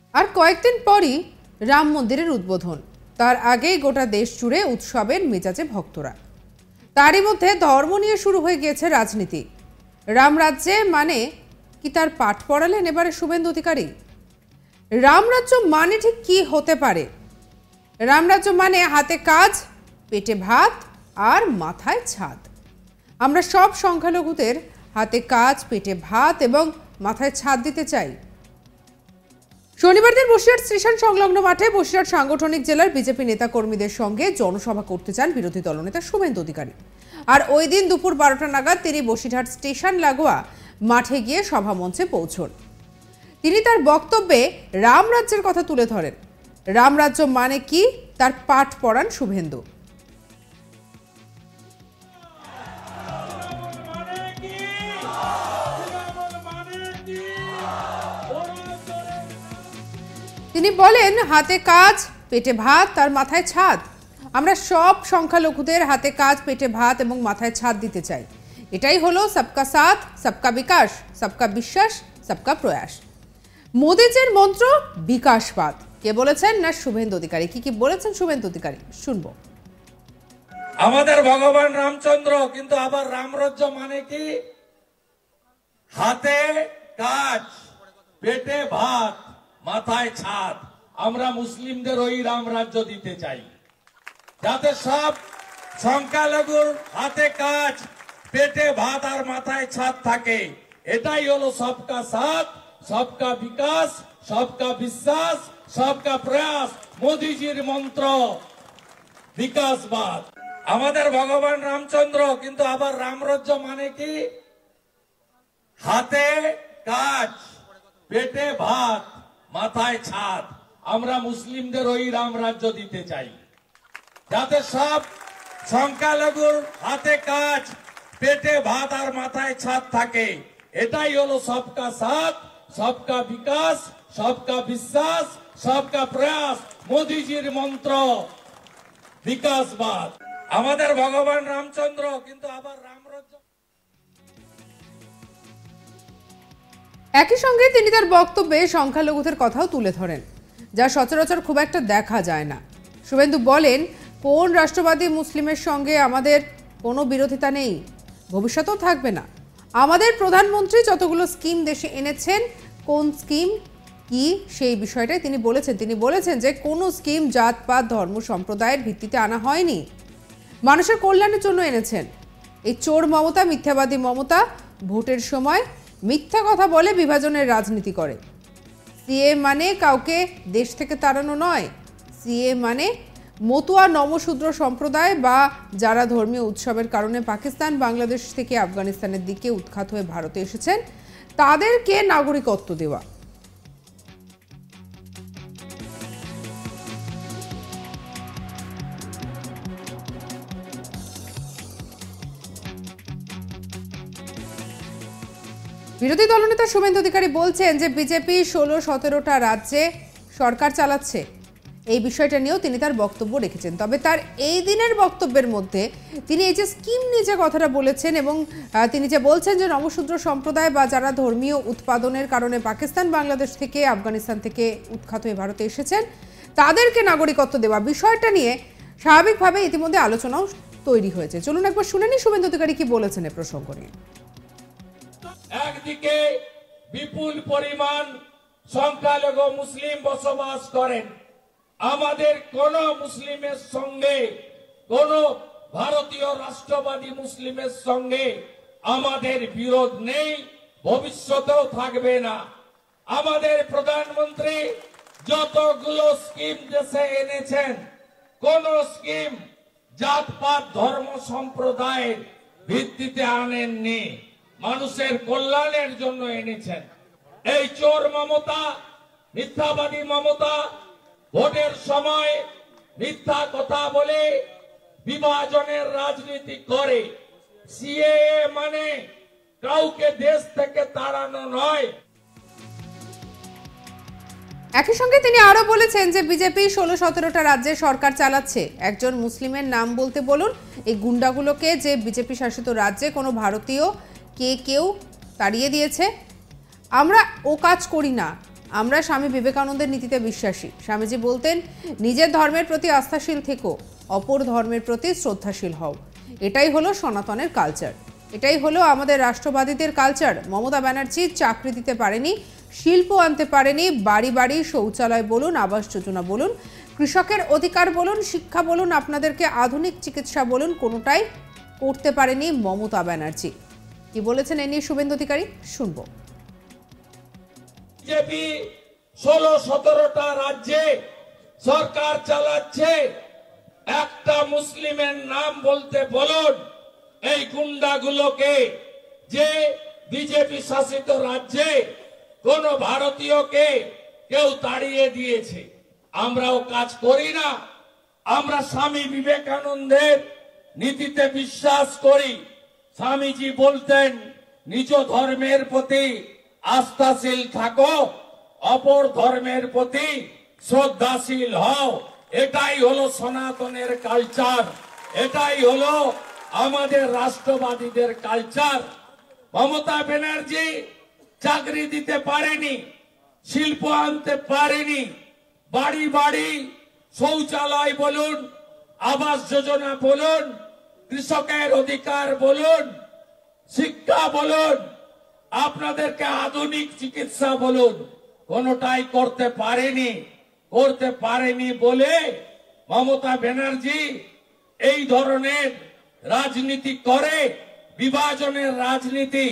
আর কয়েকদিন পরই রাম মন্দিরের উদ্বোধন। তার আগেই গোটা দেশ জুড়ে উৎসবের মেজাজে ভক্তরা। তারই মধ্যে ধর্ম নিয়ে শুরু হয়ে গিয়েছে রাজনীতি। রাম রাজ্যে মানে কি তার পাঠ পড়ালেন এবারে শুভেন্দু অধিকারী? রামরাজ্য মানে ঠিক কি হতে পারে? রামরাজ্য মানে হাতে কাজ, পেটে ভাত আর মাথায় ছাদ। আমরা সব সংখ্যালঘুদের হাতে কাজ, পেটে ভাত এবং মাথায় ছাদ দিতে চাই। শনিবার দিন বসিরহাট স্টেশন সংলগ্ন মাঠে বসিরহাট সাংগঠনিক জেলার বিজেপি নেতা কর্মীদের সঙ্গে জনসভা করতে চান বিরোধী দলনেতা শুভেন্দু অধিকারী। আর ওই দিন দুপুর 12টা নাগাদ তিনি বসিরহাট স্টেশন লাগোয়া মাঠে গিয়ে সভা মঞ্চে পৌঁছন। তিনি তার বক্তব্যে রামরাজ্যের কথা তুলে ধরেন। রামরাজ্য মানে কি তার পাঠ পড়ান শুভেন্দু। তিনি বলেন, হাতে কাজ, পেটে ভাত আর মাথায় ছাদ। আমরা সব সংখ্যালঘুদের হাতে কাজ, পেটে ভাত এবং মাথায় ছাদ দিতে চাই। এটাই হলো সবকা সাথ, সবকা বিকাশ, সবকা বিশ্বাস, সবকা প্রয়াস। মোদিজির মন্ত্র বিকাশবাদ। কে বলেছেন? না শুভেন্দু অধিকারী। কি বলেছেন শুভেন্দু অধিকারী শুনবো। আমাদের ভগবান রামচন্দ্র, কিন্তু আবার রামরাজ্য মানে কি? হাতে কাজ, পেটে ভাত, মাথায় ছাদ। আমরা মুসলিমদের ওই রামরাজ্য দিতে চাই, যাতে সব সংখ্যালঘুর হাতে কাজ, পেটে ভাত আর মাথায় ছাদ থাকে। এটাই হলো সবকা সাথ, সবকা বিকাশ, সবকা বিশ্বাস, সবকা প্রয়াস। মোদিজির মন্ত্র বিকাশবাদ। আমাদের ভগবান রামচন্দ্র, কিন্তু আবার রামরাজ্য মানে কি? হাতে কাজ, পেটে ভাত, মাথায় ছাদ। আমরা মুসলিমদের ওই রামরাজ্য দিতে চাই, যাতে সব সংখ্যালঘুর হাতে কাজ, পেটে ভাত আর মাথায় ছাদ থাকে। এটাই হলো সবকা সাথ, সবকা বিকাশ, সবকা বিশ্বাস, সবকা প্রয়াস। মোদিজির মন্ত্র বিকাশবাদ। আমাদের ভগবান রামচন্দ্র, কিন্তু আবার রামরাজ্য। একই সঙ্গে তিনি তার বক্তব্যে সংখ্যালঘুদের কথাও তুলে ধরেন, যা সচরাচর খুব একটা দেখা যায় না। শুভেন্দু বলেন, কোন রাষ্ট্রবাদী মুসলিমের সঙ্গে আমাদের কোনো বিরোধিতা নেই, ভবিষ্যতেও থাকবে না। আমাদের প্রধানমন্ত্রী যতগুলো স্কিম দেশে এনেছেন, কোন স্কিম কি সেই বিষয়টাই তিনি বলেছেন। তিনি বলেছেন যে কোনো স্কিম জাতপাত, ধর্ম, সম্প্রদায়ের ভিত্তিতে আনা হয়নি, মানুষের কল্যাণের জন্য এনেছেন। এই চোর মমতা, মিথ্যাবাদী মমতা ভোটের সময় মিথ্যা কথা বলে বিভাজনের রাজনীতি করে। সিএ মানে কাউকে দেশ থেকে তাড়ানো নয়। সিএ মানে মতুয়া, নমশূদ্র সম্প্রদায় বা যারা ধর্মীয় উৎসবের কারণে পাকিস্তান, বাংলাদেশ থেকে আফগানিস্তানের দিকে উৎখাত হয়ে ভারতে এসেছেন, তাদেরকে নাগরিকত্ব দেওয়া। বিরোধী দলনেতা শুভেন্দু অধিকারী বলছেন যে বিজেপি 16-17টা রাজ্যে সরকার চালাচ্ছে। এই বিষয়টা নিয়েও তিনি তার বক্তব্য রেখেছেন। তবে তার এই দিনের বক্তব্যের মধ্যে তিনি এই যে স্কিম নিয়ে যে কথাটা বলেছেন এবং তিনি যে বলছেন যে নমশূদ্র সম্প্রদায় বা যারা ধর্মীয় উৎপাদনের কারণে পাকিস্তান, বাংলাদেশ থেকে, আফগানিস্তান থেকে উৎখাত হয়ে ভারতে এসেছেন, তাদেরকে নাগরিকত্ব দেওয়া বিষয়টা নিয়ে স্বাভাবিকভাবে ইতিমধ্যে আলোচনাও তৈরি হয়েছে। চলুন একবার শুনে নিই শুভেন্দু অধিকারী কি বলেছেন এ প্রসঙ্গ নিয়ে। একদিকে বিপুল পরিমাণ সংখ্যালঘু মুসলিম বসবাস করেন। আমাদের কোন মুসলিমের সঙ্গে, কোন ভারতীয় রাষ্ট্রবাদী মুসলিমের সঙ্গে আমাদের বিরোধ নেই, ভবিষ্যতেও থাকবে না। আমাদের প্রধানমন্ত্রী যতগুলো স্কিম দেশে এনেছেন, কোন স্কিম জাতপাত, ধর্ম, সম্প্রদায়ের ভিত্তিতে আনেননি, মানুষের কল্যাণের জন্য এনেছেন। এই চোর মমতা, মিথ্যাবাদী মমতা ভোটের সময় মিথ্যা কথা বলে বিভাজনের রাজনীতি করে। সিএএ মানে কাউকে দেশ থেকে তাড়ানো নয়। একই সঙ্গে তিনি আরো বলেছেন যে বিজেপি 16-17টা রাজ্যে সরকার চালাচ্ছে। একজন মুসলিমের নাম বলতে বলুন। এই গুন্ডাগুলোকে যে বিজেপি শাসিত রাজ্যে কোনো ভারতীয় কেউ তাড়িয়ে দিয়েছে। আমরা ও কাজ করি না, আমরা স্বামী বিবেকানন্দের নীতিতে বিশ্বাসী। স্বামীজি বলতেন, নিজের ধর্মের প্রতি আস্থাশীল থেকো, অপর ধর্মের প্রতি শ্রদ্ধাশীল হও। এটাই হলো সনাতনের কালচার, এটাই হলো আমাদের রাষ্ট্রবাদীদের কালচার। মমতা ব্যানার্জি চাকরি দিতে পারেনি, শিল্প আনতে পারেনি, বাড়ি বাড়ি শৌচালয় বলুন, আবাস যোজনা বলুন, কৃষকের অধিকার বলুন, শিক্ষা বলুন, আপনাদেরকে আধুনিক চিকিৎসা বলুন, কোনোটাই করতে পারেনি মমতা ব্যানার্জি। কি বলেছেন এ নিয়ে শুভেন্দু অধিকারী, শুনবো। বিজেপি 16-17টা রাজ্যে সরকার চালাচ্ছে, একটা মুসলিমের নাম বলতে বলুন এই গুন্ডাগুলোকে, যে বিজেপি শাসিত রাজ্যে কোন ভারতীয়কে কেউ তাড়িয়ে দিয়েছে। আমরাও কাজ করি না, আমরা স্বামী বিবেকানন্দের নীতিতে বিশ্বাস করি। স্বামীজি বলতেন, নিজ ধর্মের প্রতি আস্থাশীল থাকো, অপর ধর্মের প্রতি শ্রদ্ধাশীল হও। এটাই হলো সনাতনের কালচার, এটাই হলো আমাদের রাষ্ট্রবাদীদের কালচার। মমতা ব্যানার্জি চাকরি দিতে পারেনি, শিল্প আনতে পারেনি, বাড়ি বাড়ি শৌচালয় বলুন, আবাস যোজনা বলুন, কৃষকের অধিকার বলুন, শিক্ষা বলুন, আপনাদেরকে আধুনিক চিকিৎসা বলুন, কোনোটাই করতে পারেনি বলে মমতা ব্যানার্জি এই ধরনের রাজনীতি করে, বিভাজনের রাজনীতি।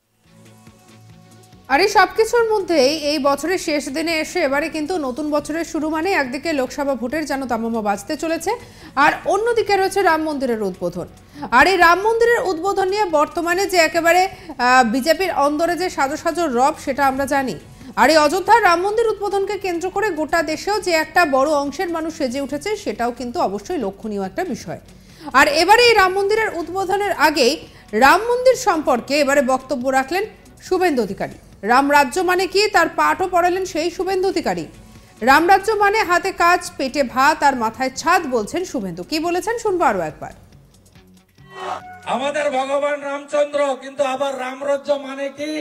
আর এই সবকিছুর মধ্যেই এই বছরের শেষ দিনে এসে এবারে কিন্তু নতুন বছরের শুরু মানে একদিকে লোকসভা ভোটের যেন তামামা বাজতে চলেছে, আর অন্যদিকে রয়েছে রাম মন্দিরের উদ্বোধন। আর এই রাম মন্দিরের উদ্বোধন নিয়ে বর্তমানে যে একেবারে বিজেপির অন্দরে যে সাজো সাজো রব, সেটা আমরা জানি। আর এই অযোধ্যার রাম মন্দির উদ্বোধনকে কেন্দ্র করে গোটা দেশেও যে একটা বড় অংশের মানুষ সেজে উঠেছে, সেটাও কিন্তু অবশ্যই লক্ষণীয় একটা বিষয়। আর এবারে এই রাম মন্দিরের উদ্বোধনের আগেই রাম মন্দির সম্পর্কে এবারে বক্তব্য রাখলেন শুভেন্দু অধিকারী। রাম রাজ্য মানে কি তার পাঠও পড়ালেন সেই শুভেন্দু অধিকারী। রাম রাজ্য মানে হাতে কাজ, পেটে ভাত আর মাথায় ছাদ, বলছেন শুভেন্দু। কি বলেছেন শুনবো আরো একবার। আমাদের ভগবান রামচন্দ্র, কিন্তু আবার রামরাজ্য মানে কি?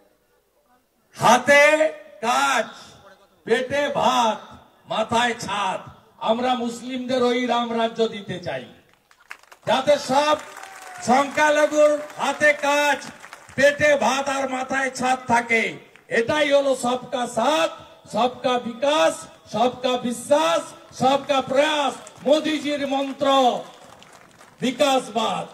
হাতে কাজ, পেটে ভাত, মাথায় ছাদ। আমরা মুসলিমদের ওই রামরাজ্য দিতে চাই, যাতে সব সংখ্যালঘুর হাতে কাজ, পেটে ভাত আর মাথায় ছাদ থাকে। এটাই হলো সবকা সাথ, সবকা বিকাশ, সবকা বিশ্বাস, সবকা প্রয়াস, মোদীজির মন্ত্র বিকাশবাদ।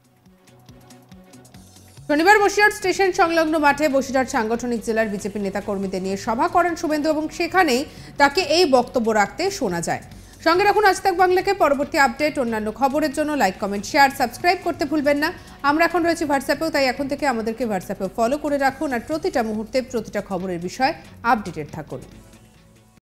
শনিবার বসিরহাট স্টেশন সংলগ্ন মাঠে বসিরহাট সাংগঠনিক জেলার বিজেপি নেতা কর্মীদের নিয়ে সভা করেন শুভেন্দু, এবং সেখানেই তাকে এই বক্তব্য রাখতে শোনা যায়। সঙ্গে রাখুন আজ তাক বাংলাকে। পরবর্তী আপডেট, অন্যান্য খবরের জন্য লাইক, কমেন্ট, শেয়ার, সাবস্ক্রাইব করতে ভুলবেন না। আমরা এখন রয়েছি হোয়াটসঅ্যাপেও, তাই এখন থেকে আমাদেরকে হোয়াটসঅ্যাপেও ফলো করে রাখুন, আর প্রতিটা মুহূর্তে প্রতিটা খবরের বিষয় আপডেটেড থাকুন।